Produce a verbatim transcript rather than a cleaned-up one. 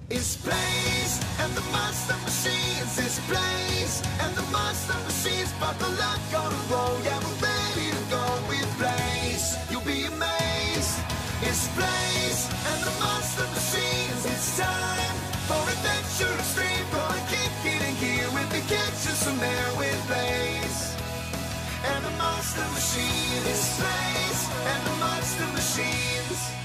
It's Blaze and the Monster Machines. It's Blaze and the Monster Machines. Buckle up, gonna roll. Yeah, we're ready to go with Blaze. You'll be amazed. It's Blaze and the Monster Machines. It's time for adventure extreme. Gonna kick it in gear if we catch you some air with Blaze and the Monster Machines. It's Blaze and the Monster Machines.